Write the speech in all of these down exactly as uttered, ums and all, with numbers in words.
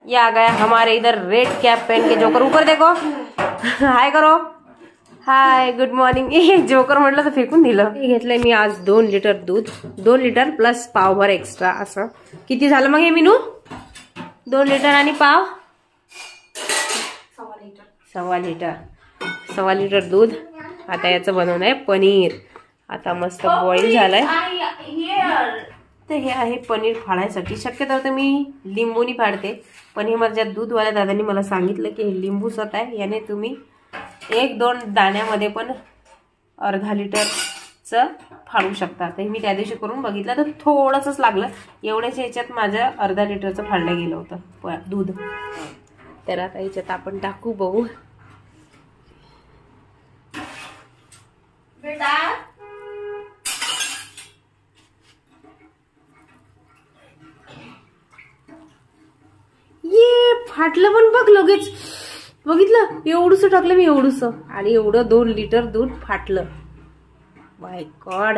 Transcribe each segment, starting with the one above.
ये आ गया हमारे इधर रेड कैप पहन के जोकर। ऊपर देखो, हाय करो, हाय गुड मॉर्निंग। ये जोकर म्हटलं तर फेकून दिलं। घेतलंय मी आज दोन लिटर दूध, दोन लिटर प्लस पावभर एक्स्ट्रा। असं किती झालं मग हे मीनू? दोन लिटर आणि पाव सव्वा लिटर सव्वा लिटर सव्वा लिटर दूध। आता याचं बनवणं आहे पनीर। आता मस्त बॉईल झालंय तर हे आहे पनीर फाडायसाठी। शक्यतो तर मी लिंबूनी फाडते, पण हे माझ्या दूधवाल्या दादांनी मला सांगितलं की हे लिंबू सत आहे, याने तुम्ही एक दोन दाण्यामध्ये पण अर्धा लिटरचं फाडू शकता। तर मी त्या दिवशी करून बघितलं तर थोडंसंच लागलं, एवढ्याच ह्याच्यात माझं अर्धा लिटरचं फाडलं गेलं होतं दूध। तर आता ह्याच्यात आपण टाकू, बघू बेटा। ये फाटलं पण बघ लगेच, बघितलं? एवढंसं टाकलं मी, एवढंसं, आणि एवढं दोन लिटर दूध फाटलं। माय गॉड,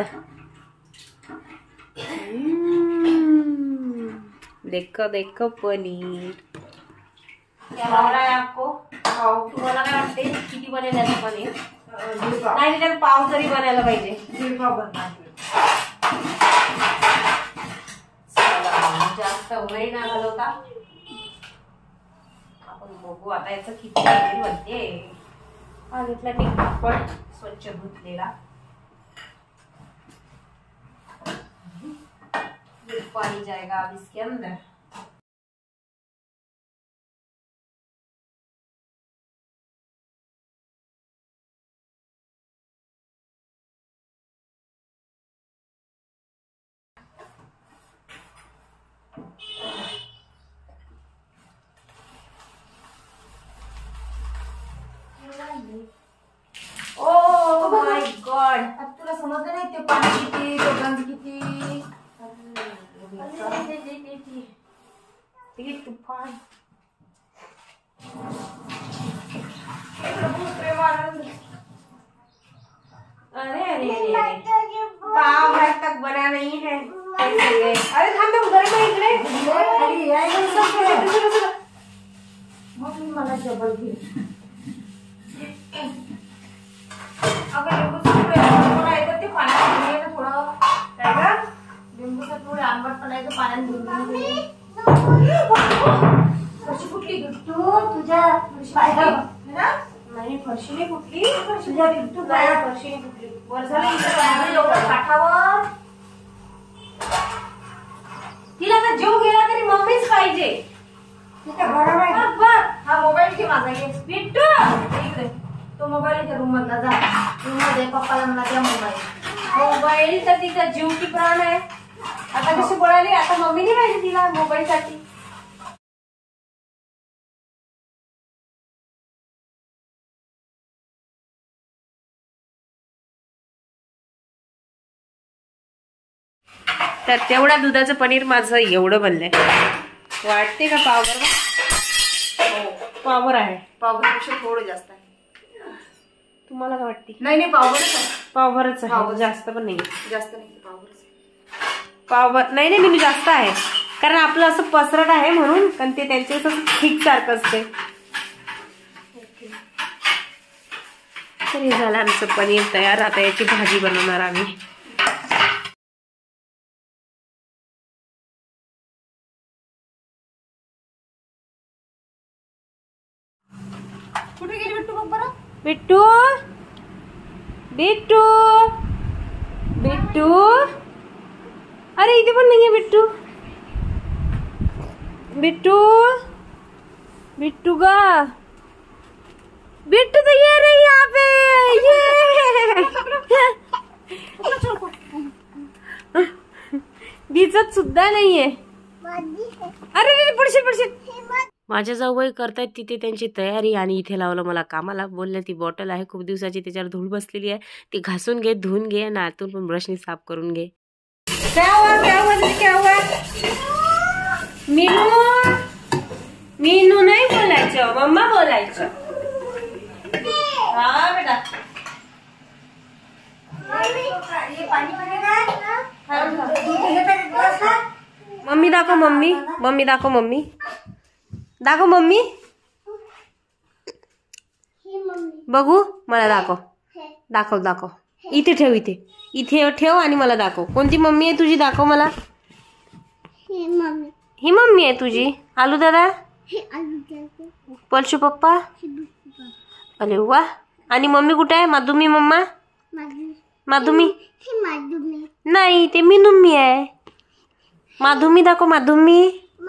देखो देखो पनीर। क्या लग रहा है आपको? तुम्हाला काय वाटते किती बनेल याचं पनीर? नाही तर पाव तरी बनायला पाहिजे। दीड पाव बनणार, जास्त वेळ नाही घालवता आपण। बघू आता याचं किती पनीर बनते। हा घेतला मी कापड स्वच्छ धुतलेला, पानी जाएगा अब इसके अंदर। ओ माय गॉड, अब तुला समजलं नाही ते पाणी किती, तो गंज किती, ते तुफान। अरे अरे अरे पाव भर तक बना नहीं है। अरे थांब ना, उधर में इकडे मग मी मला जबर घे। अगं लिंबूचं थोडं आहे ते पाण्यात घे थोडं, काय का लिंबूचं थोडं आंबट पडायचं पाण्यात घे। फरशी फुटली तू तुझ्या नाही, फरशी नाही फुटली तुझ्या बिट्टू काय, फरशी नाही फुटली। वर झालं एवढं काठावर, तिला तर जीव गेला तरी मम्मीच पाहिजे। हा मोबाईल घे माझा, ये बिट्टू इकडे, तो मोबाईल इथे रूम मधला जा, रूम मध्ये पप्पाला म्हणा द्या मोबाईल। मोबाईल तर तिचा जीव की प्राण आहे। आता कशी बोलायली, आता मम्मीने पाहिजे तिला मोबाईल साठी। तर तेवढ्या दुधाचं पनीर माझं एवढं बनलंय। वाटते का पावभर? हो पावभर आहे, पावभरपेक्षा थोडं जास्त आहे। तुम्हाला काय वाटते? नाही नाही पावभरच आहे, पावभरच आहे, जास्त पण नाही, जास्त नाही पावभरच। पावभर नाही नाही मी जास्त आहे, कारण आपलं असं पसरट आहे म्हणून, कारण ते त्यांचे ठीक सारखं असते। तर हे झालं आमचं पनीर तयार। आता याची भाजी बनवणार आम्ही। कुठे गेली बिट्टू? बघ बिट्टू, बिट्टू, बिट्टू, अरे इथे पण नाहीये बिट्टू। बिट्टू, बिट्टू गा, बिट्टू तो ये रही यहाँ पे, ये दिसत सुद्धा नाहीये। अरे अरे पडशील पडशील। माझ्या जाऊबाई करतायत तिथे त्यांची तयारी, आणि इथे लावलं मला कामाला। बोलले ती बॉटल आहे खूप दिवसाची, त्याच्यावर धूळ बसलेली आहे, ती घासून घे, धुवून घे, आणि आतून पण ब्रशनी साफ करून घे। क्या हुआ क्या हुआ क्या हुआ? मीनू, मीनू नाही बोलायचं, मम्मा बोलायचं। हा बेटा, मम्मी दाखव, मम्मी मम्मी दाखव, मम्मी दाखव मम्मी, बघू मला दाखव, दाखव दाखव. इथे ठेव, इथे इथे ठेव आणि मला दाखव. कोणती मम्मी आहे तुझी, दाखव मला. ही मम्मी आहे तुझी. आलू दादा, परशू पप्पा. अरे वा. आणि मम्मी कुठे आहे? माधुमी मम्मा. माधुमी नाही, ते मी मम्मी आहे. माधुमी दाखव. माधुमी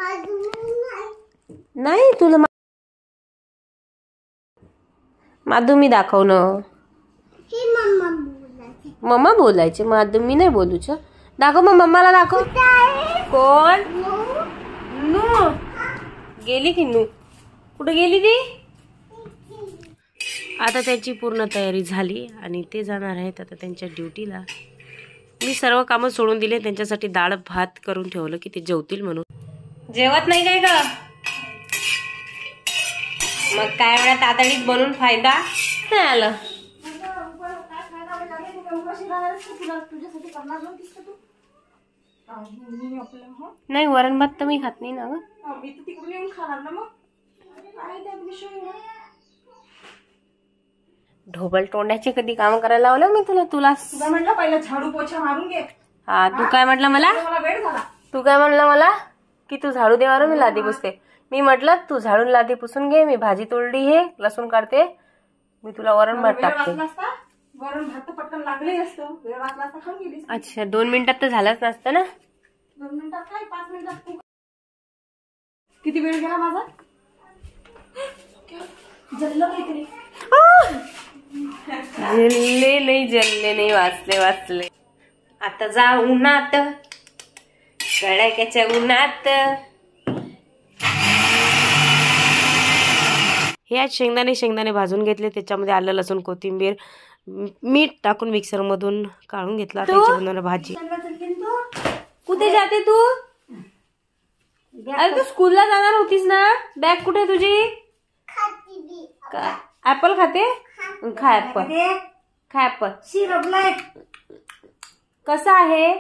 नाही, तुला माधुमी दाखव ना. मम्मा बोलायचे, माधुमी नाही बोलूच. दाखव मग मम्माला दाखव. कोण? नू गेली की नू कुठे गेली ती? आता त्याची पूर्ण तयारी झाली आणि ते जाणार आहेत आता त्यांच्या ड्युटीला. मी सर्व कामं सोडून दिले, त्यांच्यासाठी डाळ भात करून ठेवलं की ते जेवतील म्हणून. जेवत नाही काय ग? मग काय वेळा तातडीत बनवून फायदा नाही आलं. नाही, वरण भात तर मी खात नाही ना ग. ढोबल तोंडाचे कधी काम करायला लावलं मी तुला. तुला म्हटलं पहिलं झाडू पोछा मारून घे. हा, तू काय म्हटलं मला? तू काय म्हणलं मला की तू झाडू दे मारून मी लादी पुसते. मी म्हटलं तू झाडून लादी पुसून घे, मी भाजी तोडली, हे लसूण काढते, मी तुला वरण भात टाकते. वरण भात पटकन लागले असतं, वेळ वाचला असता खाऊन गेली. अच्छा, दोन मिनिटात तर झालंच नसतं ना. दोन मिनिटात काय, पाच मिनिटात. किती वेळ गेला माझा? जल्ल काहीतरी. जल्ले नाही, जल्ले नाही, वाचले वाचले. आता जा उन्हात, कडाक्याच्या उन्हात. हे आज शेंगदाणे शेंगदाणे भाजून घेतले, त्याच्यामध्ये आलं लसूण कोथिंबीर मीठ टाकून मिक्सर मधून काढून घेतला. त्याची बनवणार भाजी. कुठे जाते तू? अरे तू स्कूलला जाणार होतीस ना, बॅग कुठे तुझी? ऍपल खाते? खा ऍपल, खा ऍपल. कसा आहे?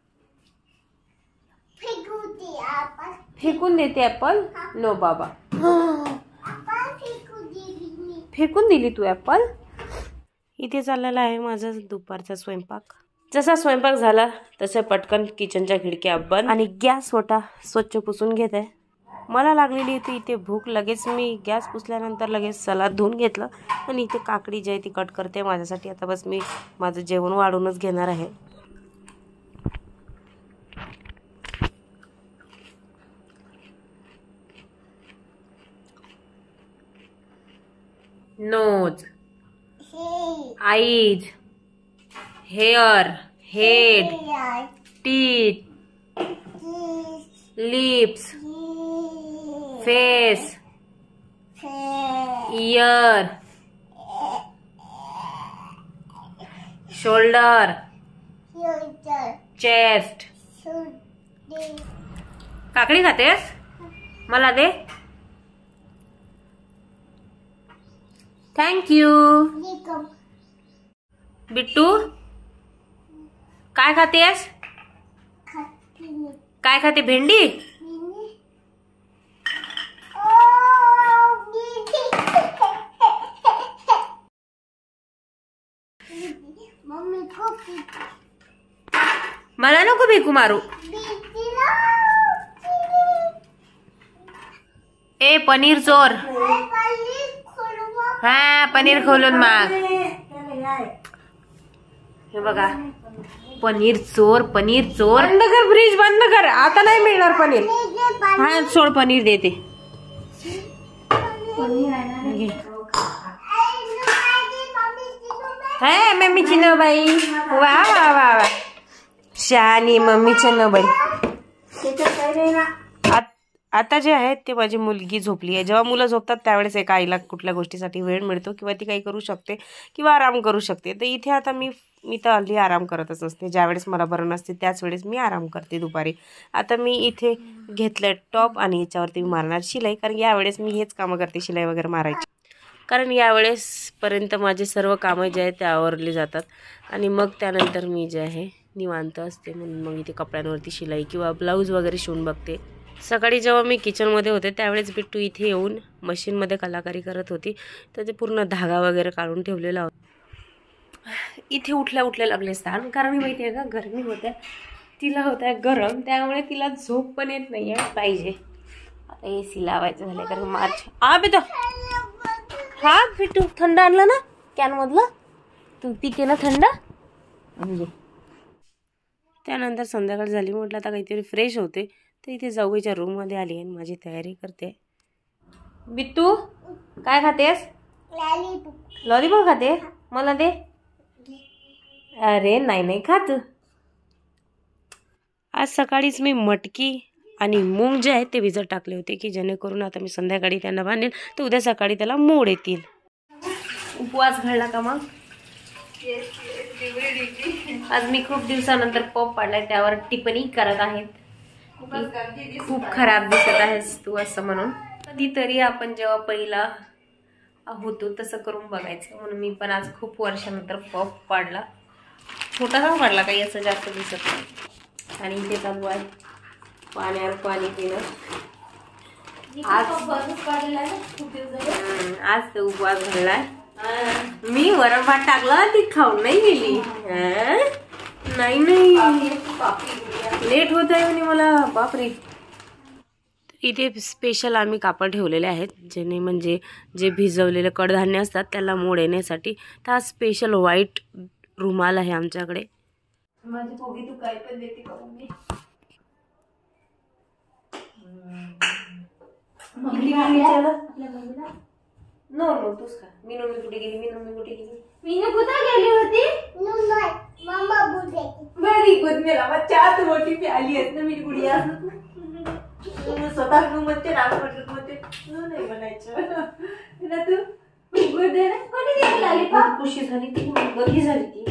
फेकून देते ऍपल? नो बाबा, फेकून दिली तू ऍपल. इथे चाललेला आहे माझा दुपारचा स्वयंपाक. जसा स्वयंपाक झाला तसं पटकन किचनच्या खिडक्या बंद आणि गॅस वटा स्वच्छ पुसून घेत आहे. मला लागलेली होती इथे भूक. लगेच मी गॅस पुसल्यानंतर लगेच सलाद धुवून घेतलं आणि इथे काकडी जी आहे ती कट करते माझ्यासाठी. आता बस मी माझं जेवण वाढूनच घेणार आहे. Nose, eyes, hair, head, teeth, lips, face, ear, shoulder, chest. काकडी खातेस? मला दे. Thank you. बिट्टू काय खातेस? काय खाते? भेंडी. मला नको भेकू मारू. ए पनीर चोर. हा, पनीर खोलून माग. हे बघा, पनीर चोर, पनीर चोर. बंद कर फ्रीज, बंद कर. आता नाही मिळणार पनीर. हा सोड, पनीर देते. हा मम्मी चिन्नबाई. वा वा वा वा, शहाणी मम्मी चिन्नबाई. आता जे आहेत ते माझी मुलगी झोपली आहे. जेव्हा मुलं झोपतात त्यावेळेस एका आईला कुठल्या गोष्टीसाठी वेळ मिळतो किंवा ती काही करू शकते किंवा आराम करू शकते. तर इथे आता मी मी तर हल्ली आराम करतच असते. ज्यावेळेस मला बरं नसते त्याच वेळेस मी आराम करते दुपारी. आता मी इथे घेतलं टॉप आणि याच्यावरती मी मारणार शिलाई, कारण यावेळेस मी हेच कामं करते, शिलाई वगैरे मारायची. कारण यावेळेसपर्यंत माझे सर्व कामं जे आहेत ते आवरले जातात आणि मग त्यानंतर मी जे आहे निवांत असते. म्हणून मग इथे कपड्यांवरती शिलाई किंवा ब्लाऊज वगैरे शिवून बघते. सकाळी जेव्हा मी किचनमध्ये होते त्यावेळेस बिट्टू इथे येऊन मशीनमध्ये कलाकारी करत होती, तर ते पूर्ण धागा वगैरे काढून ठेवलेला होता. इथे उठल्या उठल्या लागले स्थान, कारण माहिती आहे का गरमी होत्या, तिला होत आहे गरम, त्यामुळे तिला झोप पण येत नाही आहे पाहिजे. आता ए सी लावायचं झालं कारण मार्च. आ बेटा हा बिट्टू थंड आणलं ना कॅनमधलं, तू पिते ना थंड म्हणजे. त्यानंतर संध्याकाळ झाली, म्हटलं आता काहीतरी फ्रेश होते, तर इथे जाऊच्या रूममध्ये आली आणि माझी तयारी करते. बिट्टू काय खातेस? लॉलीपॉप खाते? मला दे. अरे नाही नाही खात. आज सकाळीच मी मटकी आणि मूग जे आहे ते भिजत टाकले होते, की जेणेकरून आता मी संध्याकाळी त्यांना बांधेल तर उद्या सकाळी त्याला मोड येतील. उपवास घडला का मग? आज मी खूप दिवसानंतर पॉप पाडलाय, त्यावर टिप्पणी करत आहेत. खूप खराब दिसत आहेस तू असं म्हणून. कधीतरी आपण जेव्हा पहिला होतो तसं करून बघायचं, म्हणून मी पण आज खूप वर्षानंतर पॉप पाडला. छोटासा पाडला, काही असं जास्त दिसत नाही. आणि इथे चालू आहे पाण्यावर पाणी पिणं. आज आज तर उपवास घडलाय. मी वरण भात टाकला, ती खाऊन नाही गेली. नाही नाही लेट होत आहे म्हणे मला. बापरे. इथे स्पेशल आम्ही कापड ठेवलेले आहेत, जेणे म्हणजे जे भिजवलेले कडधान्य असतात त्याला मोड येण्यासाठी. तर हा स्पेशल व्हाईट रुमाल आहे आमच्याकडे. माझी पोगी तू काय पण देते करून मी. नो नो तूच खा. मी मम्मी कुठे गेली? मी मम्मी कुठे गेली? मी कुठे गेली होती? मम्मा बोलते व्हेरी गुड. मेरा बच्चा तू मोठी प्याली आहेस ना मेरी गुड़िया. स्वतः तू मच्छे नाक पडत होते. नो नाही बनायचं ना तू. गुड आहे ना. कोणी दिली लॉलीपॉप? खुशी झाली ती, बघी झाली ती.